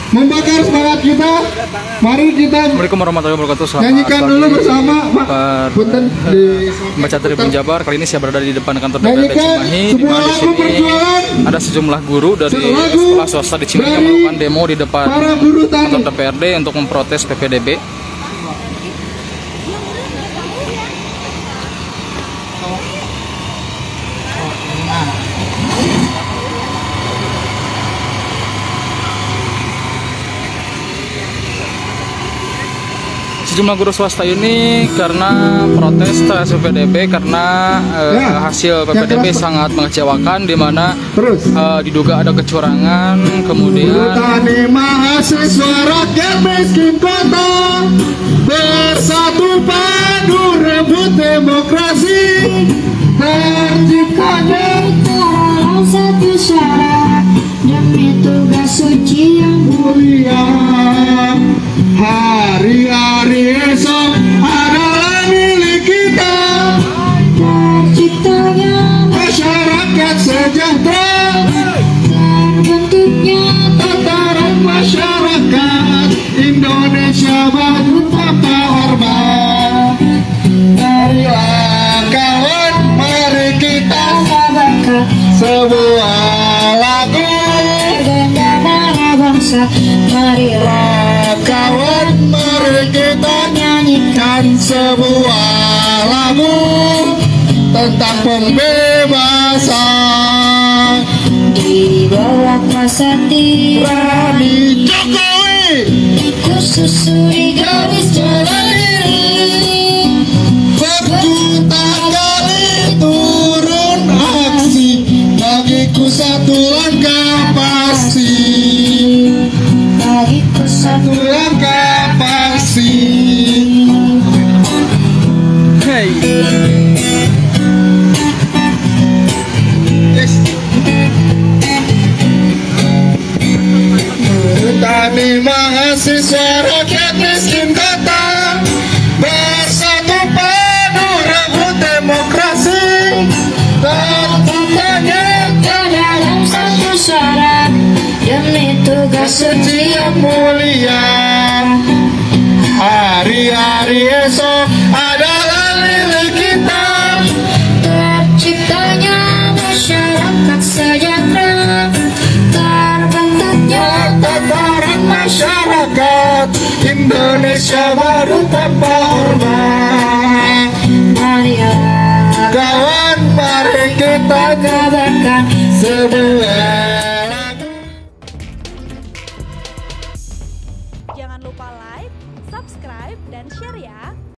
membakar semangat kita. Mari kita Assalamualaikum warahmatullahi wabarakatuh. nyanyikan dulu bersama. Punten di Baca Tribun Jabar. Kali ini saya berada di depan kantor DPRD nyanyikan Cimahi, di sebuah mana di lagu sini perjuangan ada sejumlah guru dari lagu sekolah swasta di Cimahi yang dari melakukan demo di depan para buruh tani. kantor DPRD untuk memprotes PPDB. Sejumlah guru swasta ini karena protes terhadap PPDB karena hasil PPDB sangat mengecewakan, di mana diduga ada kecurangan. Kemudian tani mahasiswa rakyat miskin kota bersatu padu rebut demokrasi, terciptanya dalam satu syarat demi tugas suci yang mulia. Hari-hari esok adalah milik kita, terciptanya masyarakat sejahtera, terbentuknya tataran masyarakat Indonesia baru tanpa hormat. Marilah kawan, mari kita sabarkan sebuah lagu legenda darah bangsa. Marilah kawan, mari kita nyanyikan sebuah lagu tentang pembebasan di bawah kuasa Rani Jokowi, kususuri garis jalan ini. berjuta kali turun aksi, bagiku satu langkah pasti, Bagiku satu langkah pasti. hey, Yes. Tani mahasiswa rakyat miskin kota bersatu padu rebut demokrasi, terciptanya dalam satu syarat demi tugas suci yang mulia. Hari-hari esok adalah milik kita, terciptanya masyarakat sejahtera, terbentuknya tataran masyarakat Indonesia baru tanpa hormat. marilah Kawan, mari kita kabarkan sebuah. Jangan lupa like, subscribe, dan share ya.